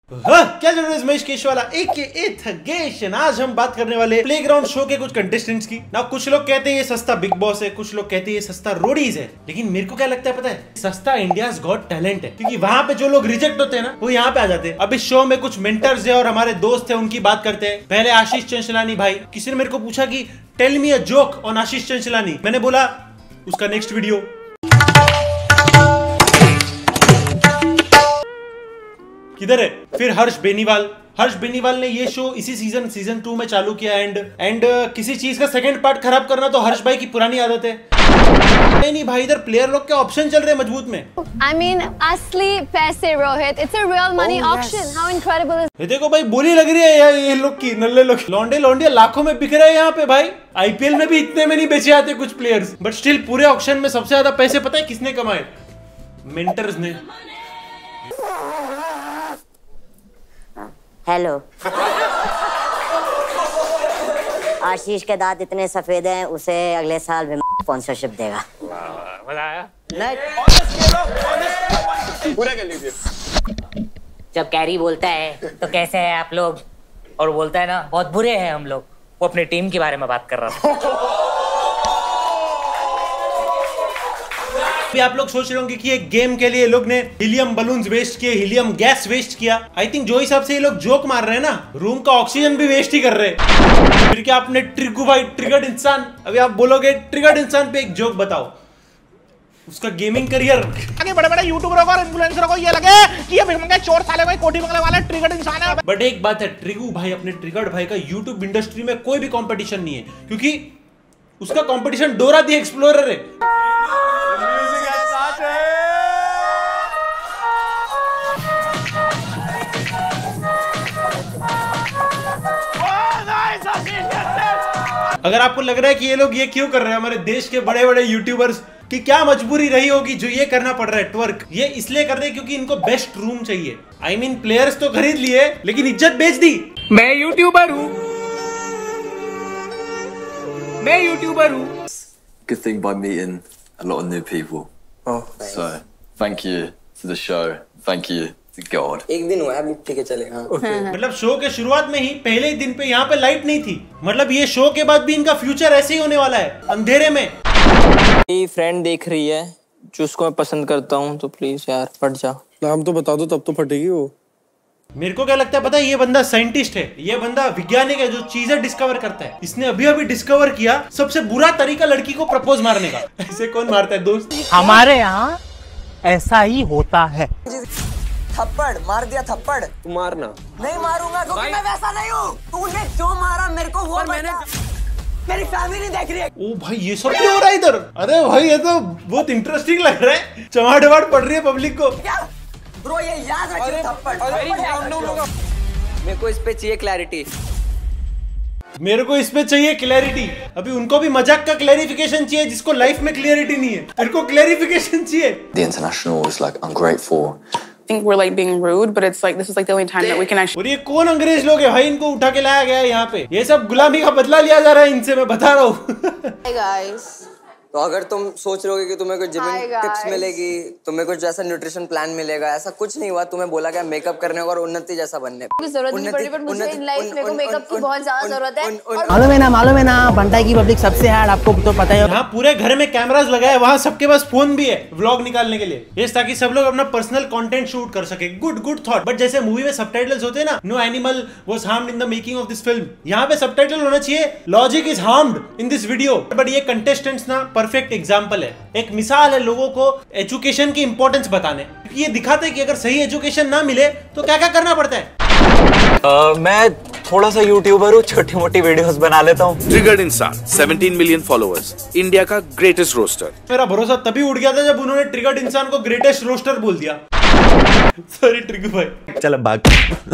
क्या जरूरत है महेश केशवाला एके थगेशन। आज हम बात करने वाले प्लेग्राउंड शो के कुछ कंटेस्टेंट्स की ना। कुछ लोग कहते हैं ये सस्ता बिग बॉस है, कुछ लोग कहते हैं ये सस्ता रोडीज है, लेकिन मेरे को क्या लगता है पता है, सस्ता इंडियाज गॉट टैलेंट है। क्योंकि वहां पे जो लोग रिजेक्ट होते हैं ना वो यहाँ पे आ जाते हैं। अब इस शो में कुछ मेंटर्स है और हमारे दोस्त है, उनकी बात करते हैं। पहले आशीष चंचलानी भाई, किसी ने मेरे को पूछा कि tell me a joke on Ashish Chanchlani, मैंने बोला उसका नेक्स्ट वीडियो। किधर है? फिर हर्ष बेनीवाल ने ये शो इसी सीजन 2 में चालू किया एंड किसी चीज का सेकंड पार्ट खराब करना तो हर्ष भाई की पुरानी आदत है। नहीं भाई, इधर प्लेयर लोग के ऑप्शन चल रहे हैं मजबूत में। I mean, असली पैसे Rohit, it's a real money auction. How incredible is? ये देखो भाई, बोली लग रही है यार ये लोग की, नल्ले लोग लौंडे लाखों में बिक रहे हैं यहाँ पे भाई। आईपीएल में भी इतने में नहीं बेचे आते कुछ प्लेयर्स, बट स्टिल पूरे ऑक्शन में सबसे ज्यादा पैसे पता है किसने कमाए? मेंटर्स ने। हेलो। आशीष के दांत इतने सफेद हैं, उसे अगले साल भी स्पॉन्सरशिप देगा। मजा आया? पूरा कर लीजिए। जब कैरी बोलता है तो कैसे हैं आप लोग, और बोलता है ना बहुत बुरे हैं हम लोग, वो अपनी टीम के बारे में बात कर रहा था। आप लोग सोच रहे होंगे कि एक गेम के लिए लोग ने हीलियम बलून्स वेस्ट किए, हीलियम गैस वेस्ट किया। आई थिंक जो हिसाब से ये लोग जोक मार रहे हैं ना, रूम का ऑक्सीजन भी वेस्ट ही कर रहे हैं। फिर क्या आपने ट्रिगू भाई ट्रिगर्ड इंसान, अभी आप बोलोगे ट्रिगर्ड इंसान पे एक जोक बताओ, उसका गेमिंग करियर। आगे बड़े-बड़े यूट्यूबरों और इन्फ्लुएंसरों को ये लगे कि ये भिखमंगे चोर साले कोई कोठी बंगले वाला ट्रिगर्ड इंसान है। बट एक बात है, ट्रिगू भाई अपने ट्रिगर्ड भाई का यूट्यूब इंडस्ट्री में कोई भी कंपटीशन नहीं है, क्योंकि उसका कंपटीशन डोरा दी एक्सप्लोरर है। अगर आपको लग रहा है कि ये लोग ये क्यों कर रहे हैं, हमारे देश के बड़े बड़े यूट्यूबर्स की क्या मजबूरी रही होगी जो ये करना पड़ रहा है ट्वर्क, ये इसलिए कर रहे हैं क्योंकि इनको बेस्ट रूम चाहिए। आई मीन प्लेयर्स तो खरीद लिए लेकिन इज्जत बेच दी। मैं यूट्यूबर हूँ। Good thing by meeting a lot of new people. Oh, so thank you to the show. Thank you to God. एक दिन हुआ है, अभी ठीक है चलेगा। मतलब शो के शुरुआत में ही पहले ही दिन पे यहाँ पे लाइट नहीं थी। मतलब ये शो के बाद भी इनका फ्यूचर ऐसे ही होने वाला है, अंधेरे में। मेरी फ्रेंड देख रही है जो उसको मैं पसंद करता हूँ, तो प्लीज यार फट जा। नाम तो बता दो, तब तो फटेगी वो। मेरे को क्या लगता है पता है, ये बंदा साइंटिस्ट है, ये बंदा वैज्ञानिक है जो चीजें डिस्कवर करता है। इसने अभी डिस्कवर किया सबसे बुरा तरीका लड़की को प्रपोज मारने का। ऐसे कौन मारता है दोस्त? हमारे यहाँ ऐसा ही होता है। थप्पड़ मार दिया, थप्पड़। तू मारना। नहीं मारूंगा क्योंकि मैं वैसा नहीं हूँ। तूने जो मारा मेरे को वो मैंने, मेरी फैमिली देख रही है। ओ भाई ये सब क्यों हो रहा है इधर? अरे भाई ये तो बहुत इंटरेस्टिंग लग रहा है, चमाट पड़ रही है पब्लिक को। क्या ब्रो, ये याद रखिए थप्पड़। मेरे को इस पे चाहिए क्लैरिटी। मेरे को इस पे चाहिए क्लैरिटी। अभी उनको भी मजाक का क्लैरिफिकेशन चाहिए जिसको लाइफ में क्लैरिटी नहीं है। मेरे को क्लैरिफिकेशन चाहिए। The international is like ungrateful. I think we're like being rude, but it's like this is like the only time that we can actually. और ये कौन अंग्रेज लोग हैं भाई, इनको उठा के लाया गया है यहाँ पे। ये सब गुलामी का बदला लिया जा रहा है इनसे, मैं बता रहा हूँ। Hey guys. तो अगर तुम सोच रहे हो कि तुम्हें कुछ जिमिंग टिप्स मिलेगी, तुम्हें कुछ जैसा न्यूट्रिशन प्लान मिलेगा, ऐसा कुछ नहीं हुआ। तुम्हें बोला गया मेकअप करने और उन्नति जैसा बनने की जरूरत नहीं पड़ी, पर मुझे इन लाइफ में मेकअप की बहुत ज्यादा जरूरत है। मालूम है ना बंटाई की पब्लिक सबसे हार्ड, आपको तो पता ही है। यहाँ पूरे घर में कैमरास लगाए, वहाँ सबके पास फोन भी है व्लॉग निकालने के लिए, ये ताकि सब लोग अपना पर्सनल कंटेंट शूट कर सके। Good thought. बट जैसे मूवी में सबटाइटल्स होते हैं ना, no animal was harmed in the making of this film, यहाँ पे सबटाइटल होना चाहिए logic is harmed in this video. But ये कंटेस्टेंट्स ना परफेक्ट एग्जांपल है, एक मिसाल है लोगों को एजुकेशन की इंपॉर्टेंस बताने। ये दिखाते हैं कि अगर सही एजुकेशन ना मिले तो क्या क्या करना पड़ता है। मैं थोड़ा सा यूट्यूबर हूँ, छोटी मोटी वीडियोस बना लेता हूँ। ट्रिगर्ड इंसान, 17 मिलियन फॉलोअर्स, इंडिया का ग्रेटेस्ट रोस्टर। मेरा भरोसा तभी उड़ गया था जब उन्होंने ट्रिगर्ड इंसान को ग्रेटेस्ट रोस्टर बोल दिया। सॉरी ट्रिगू भाई। चल भाग।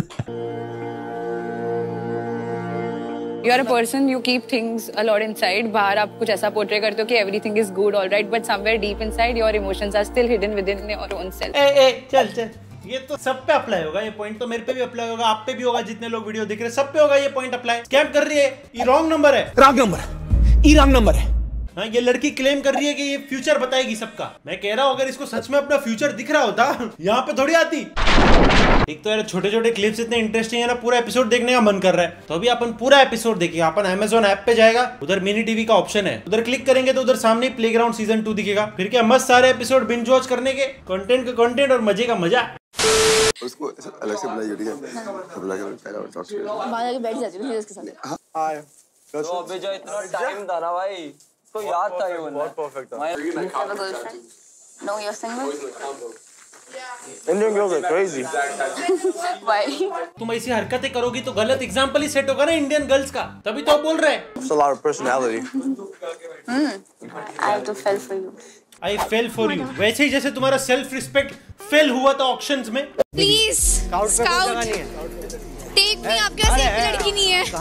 You are a person, you keep things a lot inside. बाहर आप कुछ ऐसा पोर्ट्रे करते हो कि everything is good, all right, but somewhere deep inside your emotions are still hidden within your own self. चल ये तो सब पे अप्लाई होगा, ये पॉइंट तो मेरे पे भी अप्लाई होगा, आप पे भी होगा, जितने लोग वीडियो देख रहे हैं सब पे होगा ये पॉइंट अप्लाई। स्कैम कर रही है, ये रॉन्ग नंबर है। रॉन्ग नंबर है। हाँ, ये लड़की क्लेम कर रही है कि ये फ्यूचर बताएगी सबका। मैं कह रहा हूँ अगर इसको सच में अपना फ्यूचर दिख रहा होता यहाँ पे थोड़ी आती। एक तो यार छोटे-छोटे क्लिप्स इतने इंटरेस्टिंग है ना, पूरा एपिसोड देखने का मन कर रहा है। तो अभी अपन पूरा एपिसोड देखिए। अपन Amazon ऐप पे जाएगा, उधर मिनी टीवी का ऑप्शन है, उधर क्लिक करेंगे तो उधर सामने प्लेग्राउंड सीजन 2 दिखेगा। फिर क्या मस्त सारे एपिसोड बिंज वॉच करने के, कंटेंट का कंटेंट और मजे का मजा। उसको अलग से बुलाइए, ठीक है? बुला के पहले और टॉक्स करो। बाहर आके बैठ जाती हूँ उसके साथ। हां तो अबे जो इतना टाइम था ना भाई, तो याद था ये बहुत परफेक्ट था। No, you're single? Indian girls are crazy. Why? तुम ऐसी हरकतें करोगी तो गलत एग्जांपल ही सेट होगा ना इंडियन गर्ल्स का, तभी तो बोल रहे हैं। It's a lot of personality. I have to fell for you. I fell for you. वैसे ही जैसे तुम्हारा सेल्फ रिस्पेक्ट फेल हुआ था ऑक्शंस में। प्लीज स्काउट टेक मी, आपके पास एक लड़की नहीं है।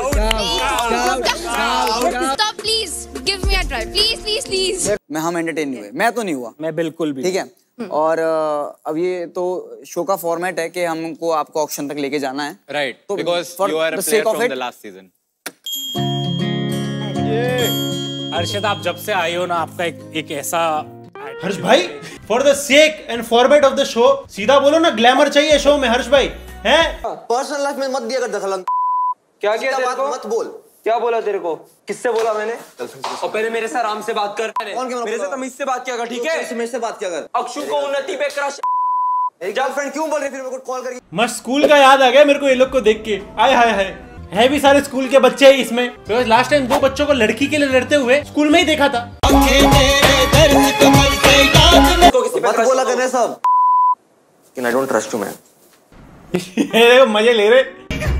Stop please, give me a try please please please. मैं हम एंटरटेन नहीं हुए, मैं तो नहीं हुआ, मैं बिल्कुल भी ठीक है। और अब ये तो शो का फॉर्मेट है कि हमको आपको ऑक्शन तक लेके जाना है, राइट, तो because for you are a the player sake of from it- the last season. Harshad, आप जब से आए हो ना, आपका एक ऐसा हर्ष भाई, for the sake and format of the show, सीधा बोलो ना, ग्लैमर चाहिए शो में। हर्ष भाई हैं, पर्सनल लाइफ में मत दिया कर दखल। क्या किया तेरे को? मत बोल। क्या बोला तेरे को? किससे बोला मैंने? और पहले मेरे से आराम से बात कर। मेरे से तमीज से बात किया कर, ठीक है? मेरे से बात किया कर। अक्षु को उन्नति पे क्रश। गर्लफ्रेंड क्यों बोल रही, फिर मेरे को कॉल करके? मस्त स्कूल का याद आ गया मेरे को ये लोग को देख के। आय हाय हाय, है भी सारे स्कूल के बच्चे हैं इसमें। तो लास्ट टाइम 2 बच्चों को लड़की के लिए लड़ते हुए स्कूल में ही देखा था। मत बोला करने सब। I don't trust you, man. मजे ले रहे।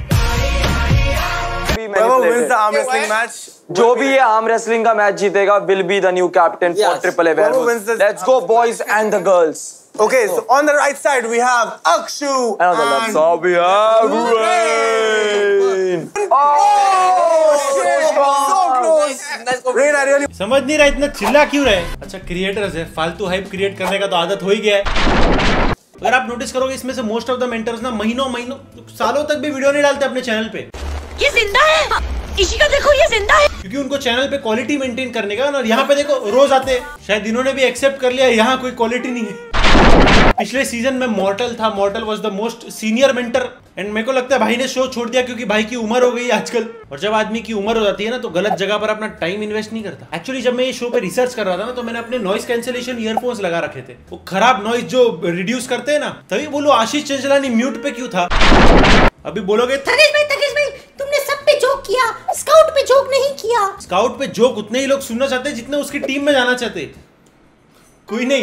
जो भी ये आर्म रेसलिंग का मैच जीतेगा will be the new captain for Triple A Werewolves. Let's go boys and the girls. Okay, so on the right side we have Akshu And on the left side we have Rain. So close. Rain, I really समझ नहीं रहा इतना चिल्ला क्यों रहे। अच्छा, creators है, फालतू हाइप क्रिएट करने का तो आदत हो ही गया है। अगर आप नोटिस करोगे इसमें से मोस्ट ऑफ द मेंटर्स ना महीनों सालों तक भी वीडियो नहीं डालते अपने चैनल पे। ये जिंदा है, इशिका देखो ये जिंदा है। क्योंकि उनको चैनल पे क्वालिटी मेंटेन करने का, और यहाँ पे देखो रोज आते हैं। शायद इन्होंने भी एक्सेप्ट कर लिया यहाँ कोई क्वालिटी नहीं है। पिछले सीजन में मॉर्टल था, mortal was the most senior mentor, and मेरे को लगता है भाई ने शो छोड़ दिया क्योंकि भाई की उम्र हो गई है आजकल। और जब आदमी की उम्र हो जाती है ना, तो गलत जगह पर अपना टाइम इन्वेस्ट नहीं करता। एक्चुअली जब मैं ये शो पे रिसर्च कर रहा था ना, तो मैंने अपने नॉइस कैंसिलेशन ईयरफोन्स लगा रखे थे, वो खराब नॉइस जो रिड्यूस करते हैं ना। तभी बोलो आशीष चंचलानी म्यूट पे क्यों था। अभी बोलोगे तगेश भाई तुमने सब पे जोक किया, स्काउट पे जोक नहीं किया। स्काउट पे जोक उतने ही लोग सुनना चाहते हैं जितने उसकी टीम में जाना चाहते। कोई नहीं।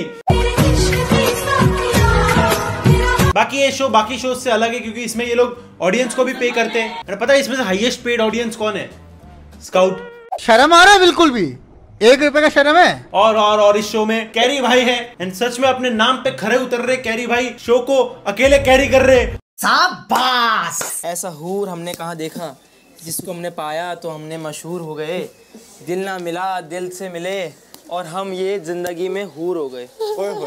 बाकी शो से अलग है क्योंकि इसमें ये लोग ऑडियंस को भी पे करते हैं। और पता है इसमें से हाईएस्ट पेड ऑडियंस कौन है? स्काउट। शर्म आ रहा है बिल्कुल भी? 1 रुपए का शर्म है? और इस शो में कैरी भाई है, एंड सच में अपने नाम पे खरे उतर रहे। कैरी भाई शो को अकेले कैरी कर रहे। शाबाश। ऐसा हूर हमने कहाँ देखा, जिसको हमने पाया तो हमने मशहूर हो गए। दिल ना मिला दिल से मिले, और हम ये जिंदगी में हूर हो गए।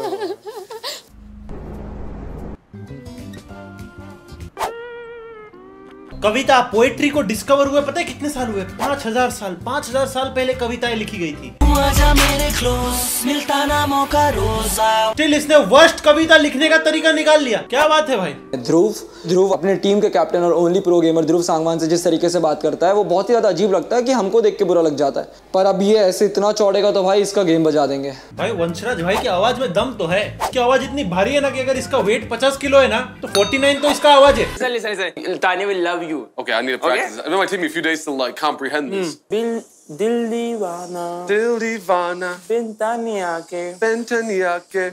कविता पोएट्री को डिस्कवर हुए पता है कितने साल हुए? 5000 साल। 5000 साल पहले कविताएं लिखी गई थी। स्टिल इसने वर्स्ट कविता लिखने का तरीका निकाल लिया। क्या बात है भाई। ध्रुव अपने टीम के कैप्टन और only pro gamer Dhruv Sangwan से जिस तरीके से बात करता है, वो बहुत ही ज्यादा अजीब लगता है कि हमको देख के बुरा लग जाता है। पर अब ये ऐसे इतना चौड़ेगा तो भाई इसका गेम बजा देंगे। भाई वंशराज भाई की आवाज में दम तो है। इसकी आवाज इतनी भारी है ना कि अगर इसका वेट 50 किलो है ना, तो 49 तो इसका आवाज है। Listen. Tanya will love you. Okay, I need to practice. It might take me a few days to like comprehend this. दिल दीवाना बिन तानिया के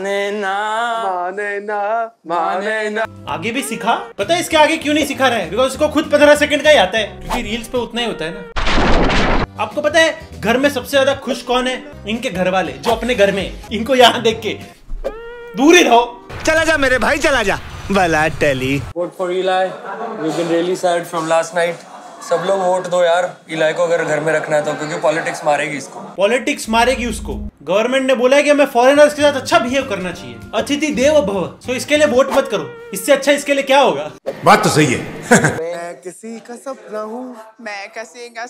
माने ना। आगे भी सिखा। पता है इसके आगे क्यों नहीं सिखा रहा है? बिकॉज इसको खुद 15 सेकंड का ही आता है, क्योंकि रील्स पे उतना ही होता है ना। आपको पता है घर में सबसे ज्यादा खुश कौन है? इनके घर वाले, जो अपने घर में। इनको यहाँ देख के दूर ही रहो। चला जा मेरे भाई, चला जा। भला टली। Vote for Eli. We've been really sad from last night. सब लोग वोट दो यार इलाई को अगर घर में रखना है तो, क्योंकि पॉलिटिक्स मारेगी इसको। पॉलिटिक्स मारेगी उसको। गवर्नमेंट ने बोला है कि हमें फॉरेनर्स के साथ अच्छा बिहेव करना चाहिए। अतिथि देवो भव। सो इसके लिए वोट मत करो। इससे अच्छा इसके लिए क्या होगा? बात तो सही है। मैं किसी का सपना हूँ, मैं किसी का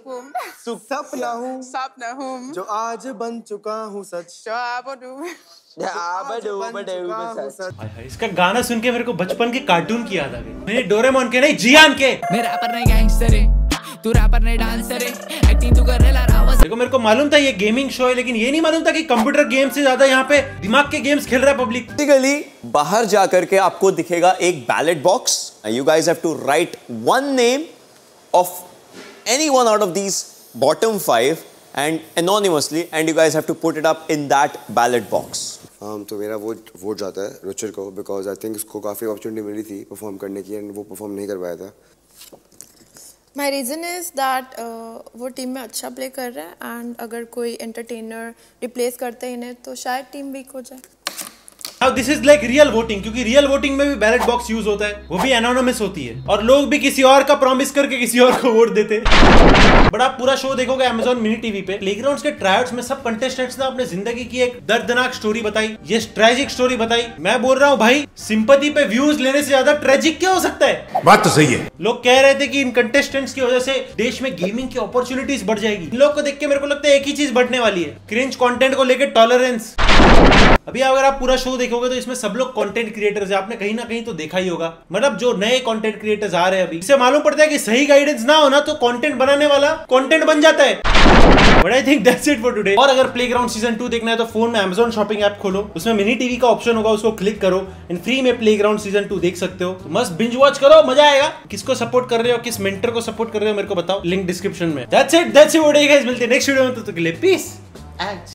सपना हूँ सपना हूँ जो आज बन चुका हूँ सच। जो आप इसका गाना सुन के मेरे को बचपन के कार्टून की याद आ गई। नहीं डोरेमोन के, नहीं जियान के। मैं रैपर नहीं गैंगस्टर है, तू रैपर नहीं डांसर है, एक्टिंग तू कर रहा रावस। देखो मेरे को मालूम था ये गेमिंग शो है, लेकिन ये नहीं मालूम था कि कंप्यूटर गेम से ज्यादा यहाँ पे दिमाग के गेम्स खेल रहा है पब्लिक। बेसिकली बाहर जाकर के आपको दिखेगा एक ballot box. You guys have to write one name of any one out of these bottom 5 and anonymously, and you guys have to put it up in that ballot box. तो मेरा vote जाता है रुचिर को, because I think उसको काफ़ी opportunity मिली थी perform करने की एंड वो परफॉर्म नहीं कर पाया था। माई रीज़न इज़ दैट वो टीम में अच्छा प्ले कर रहा है एंड अगर कोई एंटरटेनर रिप्लेस करते हैं इन्हें तो शायद टीम वीक हो जाए। Now this is like real voting, क्योंकि रियल वोटिंग में भी बैलेट बॉक्स यूज होता है, वो भी एनोनिमस होती है और लोग भी किसी और का प्रॉमिस करके किसी और को वोट देते हैं। बड़ा पूरा शो देखोगे Amazon मिनी टीवी पे। प्लेग्राउंड्स के ट्रायआउट्स में सब कंटेस्टेंट्स ने अपने जिंदगी की एक दर्दनाक स्टोरी बताई, ये ट्रेजिक स्टोरी बताई। मैं बोल रहा हूँ भाई, सिंपैथी पे व्यूज लेने से ज्यादा ट्रेजिक क्या हो सकता है? बात तो सही है। लोग कह रहे थे कि इन कंटेस्टेंट्स की वजह से देश में गेमिंग की अपॉर्चुनिटीज बढ़ जाएगी। इन लोग को देख के मेरे को लगता है एक ही चीज बढ़ने वाली है, क्रिंज कंटेंट को लेकर टॉलरेंस। अभी अगर आप पूरा शो देखोगे तो इसमें सब लोग कंटेंट क्रिएटर्स हैं, आपने कहीं ना कहीं तो देखा ही होगा। मतलब जो नए कंटेंट क्रिएटर्स आ रहे हैं अभी, इससे मालूम पड़ता है कि सही गाइडेंस ना होना तो कंटेंट बनाने वाला कंटेंट बन जाता है। But I think that's it for today. और अगर प्लेग्राउंड सीजन 2 देखना है तो फोन में Amazon शॉपिंग ऐप खोलो, उसमें मिनी टीवी का ऑप्शन होगा, उसको क्लिक करो एंड फ्री में प्लेग्राउंड सीजन 2 देख सकते हो। तो मस्त बिंज वॉच करो, मजा आएगा। किसको सपोर्ट कर रहे हो, किस मेंटर को सपोर्ट कर रहे हो मेरे को बताओ, लिंक डिस्क्रिप्शन में। दैट्स इट गाइस, मिलते हैं नेक्स्ट वीडियो में, तो के लिए पीस।